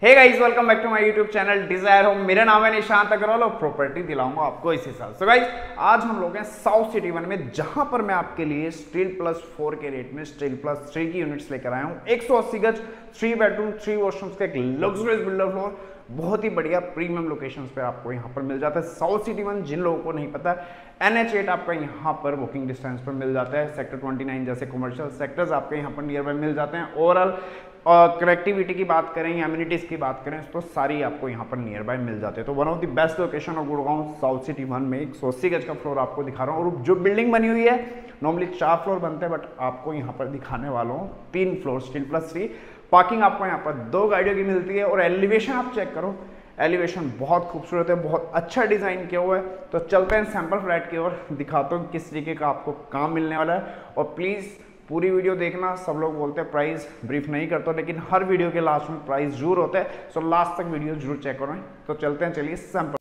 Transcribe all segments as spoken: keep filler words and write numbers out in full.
Hey guys, welcome back to my YouTube channel desire home. मेरा नाम है निशांत अग्रवाल और प्रॉपर्टी दिलाऊंगा आपको इसी साल। सो गाइस, आज हम लोग हैं साउथ सिटी वन में, जहां पर मैं आपके लिए स्टील प्लस फोर के रेट में स्टील प्लस थ्री की यूनिट्स लेकर आया हूं। एक सौ अस्सी गज, थ्री बेडरूम, थ्री वॉशरूम्स का एक लग्जरियस बिल्डर फ्लोर, बहुत ही बढ़िया प्रीमियम लोकेशंस पे आपको यहाँ पर मिल जाता है। साउथ सिटी वन, जिन लोगों को नहीं पता, एन एच एट आपका यहाँ पर वॉकिंग डिस्टेंस पर मिल जाता है। सेक्टर ट्वेंटी नाइन जैसे कमर्शियल सेक्टर्स आपके यहाँ पर नियर बाय मिल जाते हैं। ओवरऑल कनेक्टिविटी की बात करें या एमिनिटीज़ की बात करें तो सारी आपको यहाँ पर नियर बाय मिल जाते हैं। तो one of the best location of Gurgaon south city one में एक सौ अस्सी गज का फ्लोर आपको दिखा रहा हूँ। और जो बिल्डिंग बनी हुई है, नॉर्मली चार फ्लोर बनते हैं, बट आपको यहाँ पर दिखाने वालों हूँ तीन floor stilt plus three. Parking आपको यहाँ पर दो गाड़ियों की मिलती है। और एलिवेशन आप चेक करो, एलिवेशन बहुत खूबसूरत है, बहुत अच्छा डिज़ाइन किया हुआ है। तो चलते हैं सैंपल फ्लैट की ओर, दिखाता हूँ किस तरीके का आपको काम मिलने वाला है। और प्लीज़ पूरी वीडियो देखना। सब लोग बोलते हैं प्राइस ब्रीफ नहीं करता, लेकिन हर वीडियो के लास्ट में प्राइस जरूर होता है। सो लास्ट तक वीडियो जरूर चेक करें। तो चलते हैं, चलिए सैंपल।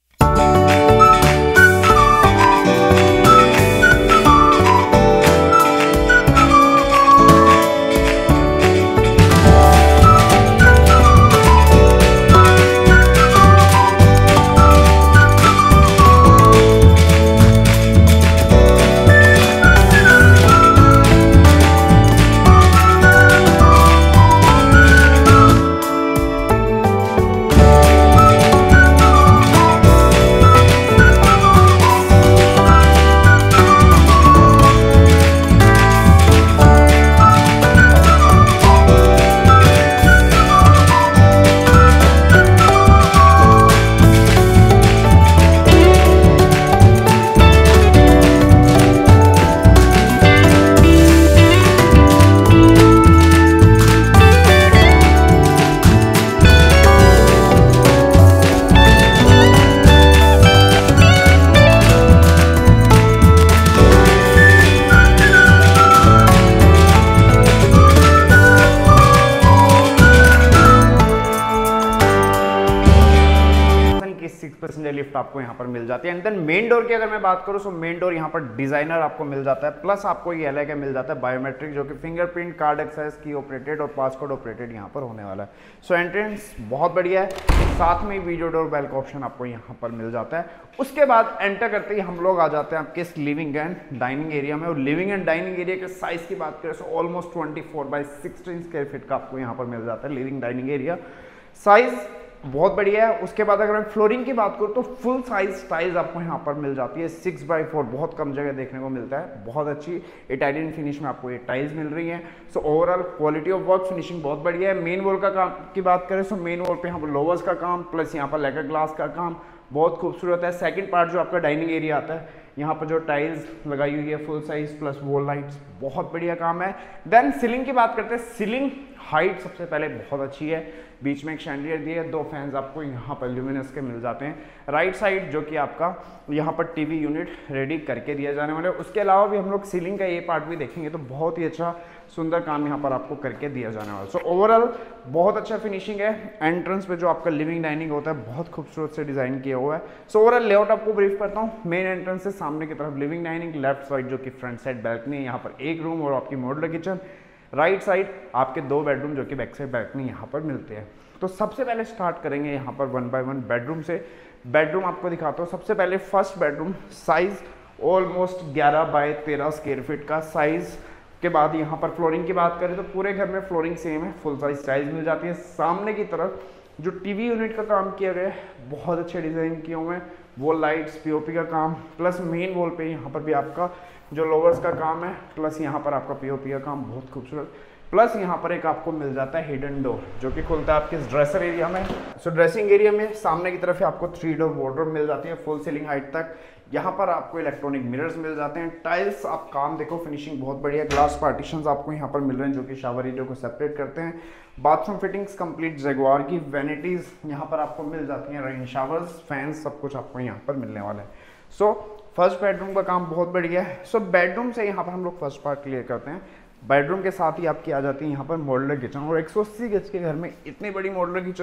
पैसेंजर लिफ्ट आपको यहाँ पर मिल जाती है। एंड देन मेन डोर की अगर मैं बात करूँ तो मेन डोर यहाँ पर डिजाइनर आपको मिल जाता है। प्लस आपको ये अलग मिल जाता है बायोमेट्रिक, जो कि fingerprint, card access, key operated और पासकोड ऑपरेटेड यहाँ पर होने वाला है। सो एंट्रेंस बहुत बढ़िया है। साथ में वीडियो डोर बेल का ऑप्शन आपको यहाँ पर मिल जाता है। उसके बाद एंटर करते ही हम लोग आ जाते हैं आपके इस लिविंग एंड डाइनिंग एरिया में। और लिविंग एंड डाइनिंग एरिया के साइज की बात करें तो almost twenty four by sixteen square feet का आपको यहाँ पर मिल जाता है लिविंग डाइनिंग एरिया। साइज बहुत बढ़िया है। उसके बाद अगर मैं फ्लोरिंग की बात करूँ तो फुल साइज टाइल्स आपको यहाँ पर मिल जाती है। सिक्स बाई फोर बहुत कम जगह देखने को मिलता है। बहुत अच्छी इटालियन फिनिश में आपको ये टाइल्स मिल रही हैं। So overall quality of work, finishing बहुत बढ़िया है। मेन वॉल का काम की बात करें तो मेन वॉल पे यहाँ पर लोवर्स का काम प्लस यहाँ पर लेकर ग्लास का काम बहुत खूबसूरत है। सेकंड पार्ट जो आपका डाइनिंग एरिया आता है, यहाँ पर जो टाइल्स लगाई हुई है full size plus wall lights, बहुत बढ़िया काम है। देन सीलिंग की बात करते हैं। सीलिंग हाइट सबसे पहले बहुत अच्छी है। बीच में एक शैंडिलियर दिए है, दो फैंस आपको यहाँ पर ल्यूमिनस के मिल जाते हैं। राइट साइड जो कि आपका यहाँ पर टीवी यूनिट रेडी करके दिया जाने वाला है। उसके अलावा भी हम लोग सीलिंग का ये पार्ट भी देखेंगे तो बहुत ही अच्छा सुंदर काम यहाँ पर आपको करके दिया जाने वाला है। सो ओवरऑल बहुत अच्छा फिनिशिंग है। एंट्रेंस पे जो आपका लिविंग डाइनिंग होता है बहुत खूबसूरत से डिजाइन किया हुआ है। सो ओवरऑल लेआउट आपको ब्रीफ करता हूँ। मेन एंट्रेंस से सामने की तरफ लिविंग डाइनिंग, लेफ्ट साइड जो कि फ्रंट साइड बैल्कनी है, यहाँ पर एक रूम और आपकी मॉड्यूलर किचन। राइट साइड आपके दो बेडरूम जो कि बैक साइड बैल्कनी यहाँ पर मिलते हैं। तो सबसे पहले स्टार्ट करेंगे यहाँ पर वन बाय वन बेडरूम से। बेडरूम आपको दिखाता हूँ। सबसे पहले फर्स्ट बेडरूम, साइज ऑलमोस्ट ग्यारह बाय तेरह स्क्वायर फीट का साइज। के बाद यहाँ पर फ्लोरिंग की बात करें तो पूरे घर में फ्लोरिंग सेम है, फुल साइज टाइल्स मिल जाती है। सामने की तरफ जो टीवी यूनिट का काम किया गया है बहुत अच्छे डिजाइन किए हुए हैं। वॉल लाइट्स, पीओपी का काम प्लस मेन वॉल पे यहाँ पर भी आपका जो लोवर्स का काम है प्लस यहाँ पर आपका पीओपी का काम बहुत खूबसूरत। प्लस यहाँ पर एक आपको मिल जाता है हिडन डोर जो कि खुलता है आपके ड्रेसर एरिया में। सो ड्रेसिंग एरिया में सामने की तरफ आपको थ्री डोर वार्डरोब मिल जाती है फुल सीलिंग हाइट तक। यहाँ पर आपको इलेक्ट्रॉनिक मिरर्स मिल जाते हैं। टाइल्स आप काम देखो, फिनिशिंग बहुत बढ़िया। ग्लास पार्टीशंस आपको यहाँ पर मिल रहे हैं जो कि शावर एरिया को सेपरेट करते हैं। बाथरूम फिटिंग्स कंप्लीट जगुआर की। वैनिटीज यहाँ पर आपको मिल जाती हैं, रेन शावर्स, फैंस, सब कुछ आपको यहाँ पर मिलने वाला है। सो फर्स्ट बेडरूम का काम बहुत बढ़िया है। सो बेडरूम से यहाँ पर हम लोग फर्स्ट पार्ट क्लियर करते हैं। बेडरूम के साथ ही आपकी आ जाती है यहाँ पर मॉड्यूलर किचन। और एक सौ अस्सी गज के घर में इतनी बड़ी मॉड्यूलर किचन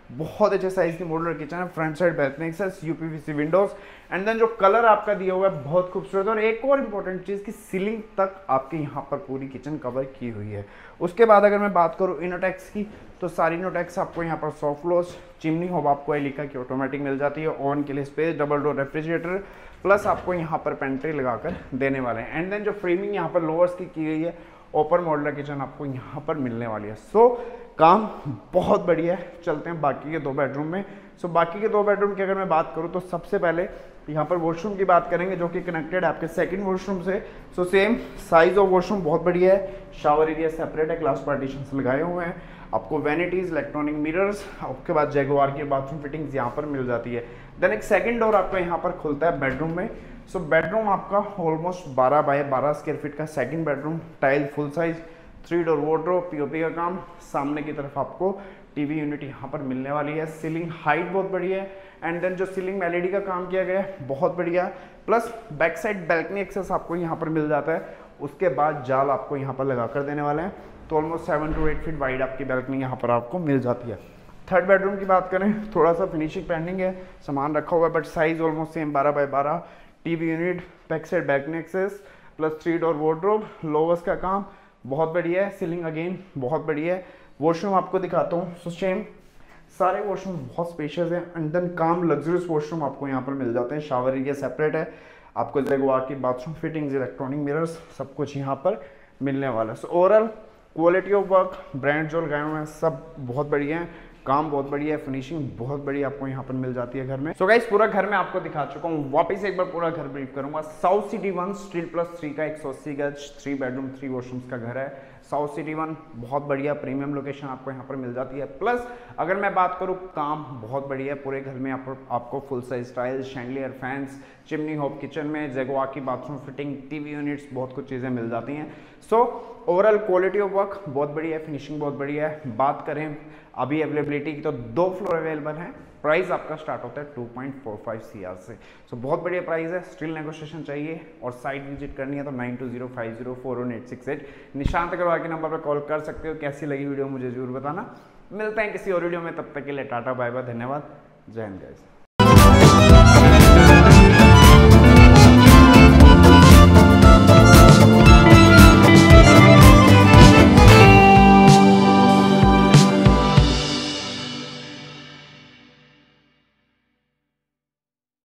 बहुत अच्छे साइज की मॉड्यूलर किचन है, front side balcony access, UPVC windows, and then जो कलर आपका दिया हुआ है बहुत खूबसूरत है। और एक और इम्पोर्टेंट चीज़ की सीलिंग तक आपके यहाँ पर पूरी किचन कवर की हुई है। उसके बाद अगर मैं बात करूँ इनोटेक्स की, तो सारी इनोटेक्स आपको यहाँ पर सॉफ्ट क्लोज, चिमनी होब आपको एलिका की ऑटोमेटिक मिल जाती है, ओवन के लिए space, double door refrigerator, plus आपको यहाँ पर पेंट्री लगाकर देने वाले हैं। एंड देन जो फ्रेमिंग यहाँ पर लोअर्स की की गई है, ओपन मॉड्यूलर किचन आपको यहाँ पर मिलने वाली है। सो काम बहुत बढ़िया है। चलते हैं बाकी के दो बेडरूम में। सो बाकी के दो बेडरूम की अगर मैं बात करूँ तो सबसे पहले यहाँ पर वॉशरूम की बात करेंगे जो कि कनेक्टेड है आपके सेकंड वॉशरूम से। So same size of washroom बहुत बढ़िया है, शावर एरिया सेपरेट है, ग्लास पार्टीशंस लगाए हुए हैं, आपको वैनिटीज, इलेक्ट्रॉनिक मिरर्स, उसके बाद जैगुआर की बाथरूम फिटिंग्स यहाँ पर मिल जाती है। देन एक सेकंड डोर आपको यहाँ पर खुलता है बेडरूम में। सो बेडरूम आपका ऑलमोस्ट बारह बाय बारह स्क्वायर फीट का second bedroom, tile full size, three door wardrobe, POP का काम, सामने की तरफ आपको टीवी यूनिट यहाँ पर मिलने वाली है। सीलिंग हाइट बहुत बढ़िया है, एंड देन जो सीलिंग में एलईडी का काम किया गया है बहुत बढ़िया, plus back side balcony access आपको यहाँ पर मिल जाता है। उसके बाद जाल आपको यहाँ पर लगा कर देने वाले हैं, तो almost seven to eight feet wide आपकी बैल्कनी यहाँ पर आपको मिल जाती है। थर्ड बेडरूम की बात करें, थोड़ा सा फिनिशिंग पेंडिंग है, सामान रखा हुआ है, बट साइज ऑलमोस्ट सेम बारह बाय बारह, TV unit, back side balcony access, plus three door wardrobe, louvers का काम बहुत बढ़िया है, सीलिंग अगेन बहुत बढ़िया है। वॉशरूम आपको दिखाता हूँ। सो सेम सारे वॉशरूम बहुत स्पेशियस है, एंड देन काम लग्जरियस वॉशरूम आपको यहाँ पर मिल जाते हैं। शावर एरिया सेपरेट है, आपको जैगुआर की बाथरूम फिटिंग्स, इलेक्ट्रॉनिक मिरर्स, सब कुछ यहाँ पर मिलने वाला है। So overall quality of work, brand जो लगाए हुए हैं सब बहुत बढ़िया है, काम बहुत बढ़िया है, फिनिशिंग बहुत बढ़िया आपको यहाँ पर मिल जाती है घर में। सो गाइस पूरा घर में आपको दिखा चुका हूँ, वापस एक बार पूरा घर ब्रीफ करूंगा। South city one stilt plus three का एक सौ अस्सी गज, थ्री बेडरूम थ्री वॉशरूम्स का घर है। साउथ सिटी वन बहुत बढ़िया प्रीमियम लोकेशन आपको यहाँ पर मिल जाती है। प्लस अगर मैं बात करूँ काम बहुत बढ़िया है, पूरे घर में आप, आपको full size tiles, chandelier, fans, chimney hob kitchen में, जैगुआर की बाथरूम फिटिंग, टीवी यूनिट्स, बहुत कुछ चीज़ें मिल जाती हैं। So overall quality of work बहुत बढ़िया है, फिनिशिंग बहुत बढ़िया है। बात करें अभी अवेलेबिलिटी की तो दो फ्लोर अवेलेबल है, प्राइस आपका स्टार्ट होता है two point four five CR से। सो so, बहुत बढ़िया प्राइस है, स्टिल नेगोशिएशन चाहिए और साइट विजिट करनी है तो nine two zero five zero four one eight six eight Nishant Agarwal के नंबर पर कॉल कर सकते हो। कैसी लगी वीडियो मुझे जरूर बताना। मिलते हैं किसी और वीडियो में, तब तक के लिए टाटा बाय बाय, धन्यवाद, जय हिंद गाइस।